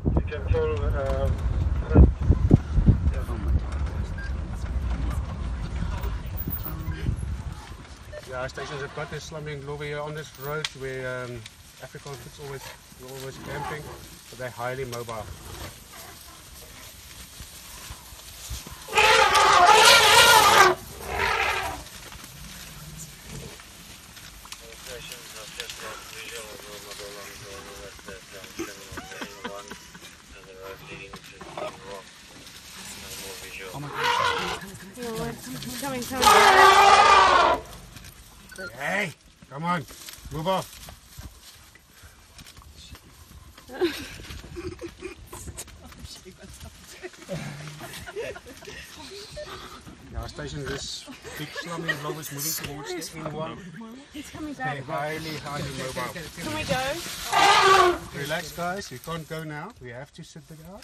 You can follow. Yeah, our stations have got this slumbering lobby here on this road where African kids always camping, but they're highly mobile. Oh my gosh. Coming. Hey, come on, move off. Our station, this big slumbering blob is moving towards the N1. He's coming They're back. highly mobile. Can we go? Relax, guys. We can't go now. We have to sit it out.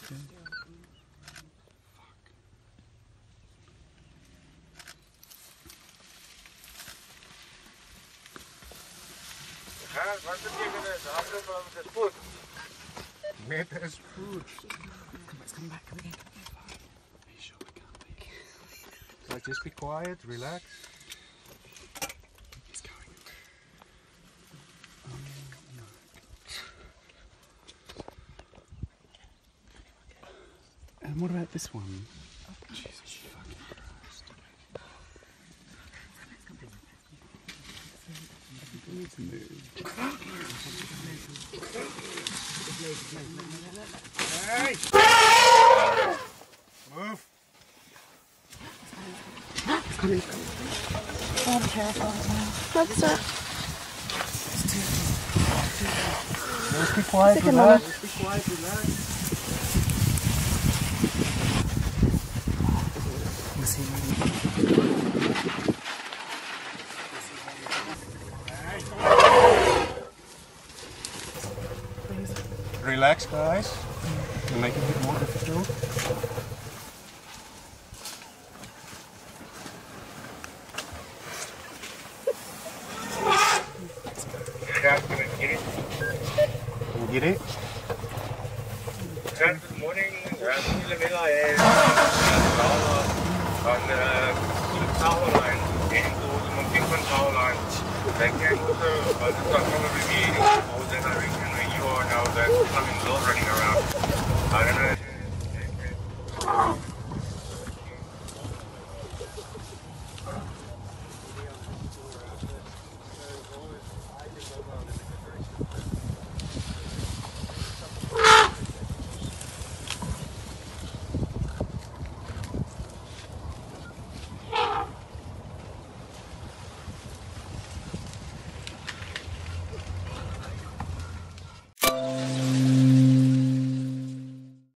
Wat betekent het? Hardlopen met de spoed. Met is food. Let's come back again. Are you sure we can't be? So just be quiet, relax. It's going. No. And what about this one? Jesus fucking Christ. We need to move. Hey! Move! Oh, I'm terrified now. What's that? Just be quiet, Second relax. one. Just be quiet, relax. Relax, guys. And make it a bit more difficult. Guys, can I get it? Can you get it? Guys, good morning. Guys, in the middle is on the tower line, heading towards Montinkman tower line. They can also, but it's not probably be over the direction where you are now. There's some in law running around. I don't know